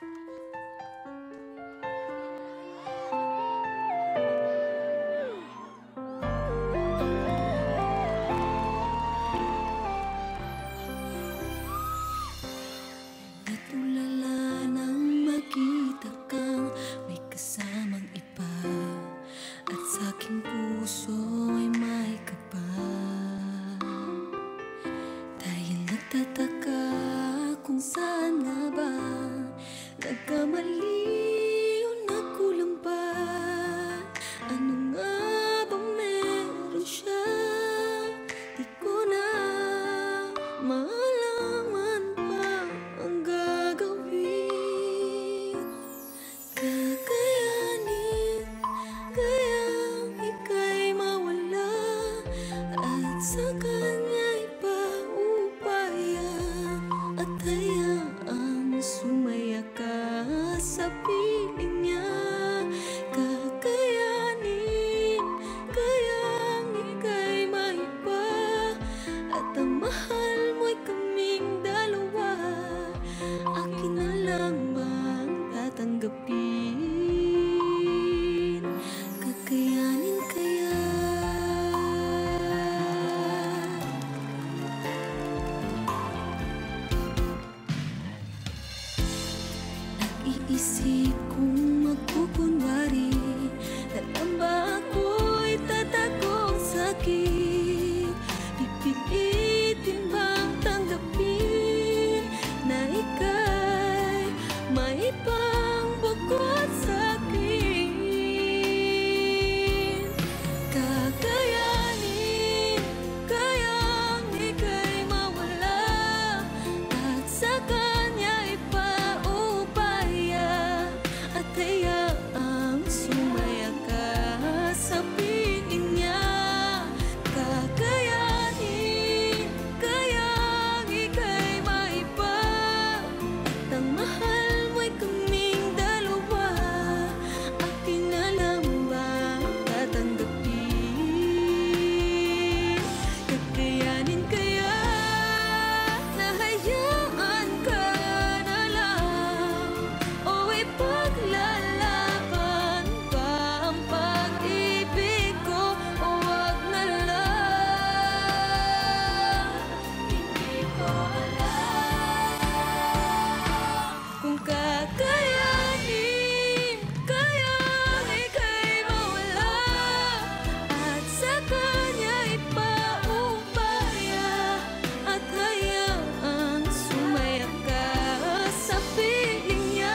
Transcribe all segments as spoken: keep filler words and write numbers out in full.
Natulala nang makita kang may kasamang iba, at sa aking puso ay may kaba. Dahil nagtataka kung saan nga ba nagkamali o nagkulang ba. Ano nga bang meron siya? Di ko na malaman pa ang gagawin. Kakayanin kayang ika'y mawala at sa kanya ipaubaya, at hayaang sumaya ka sa piling niya. Kakayanin kayang ika'y maiba, at ang mahal mo'y kaming dalawa. Akin na lang bang tatanggapin? Kakayanin kaya? Nag-iisip kung magkukunwari na lang ba ako'y tatagong sakit. Pipilitin bang tanggapin na ika'y may ibang bukod sa'kin? Kakayanin kayang ika'y mawala at sa kanya ipaubaya, at hayaang sumaya ka sa piling niya. Kakayanin kayang ika'y maiba, at ang mahal mo'y kaming dalawa. Akin na lang bang tatanggapin? Kakayanin kaya na hayaan ka na lang, o ipaglalaban pa ang pag-ibig ko? O wag na lang. Hindi ko alam kung kakayanin kayang ika'y mawala at sa kanya ipaubaya, at hayaang sumaya ka sa piling niya.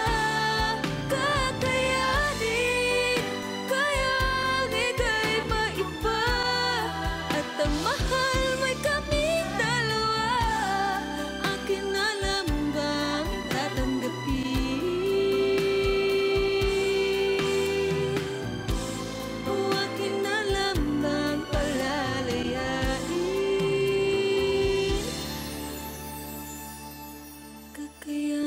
Kakayanin kayang ika'y maiba, at ang mahal mo'y kaming dalawa. Akin na lang bang tatanggapin? O akin na lang bang palalayain? Kakayanin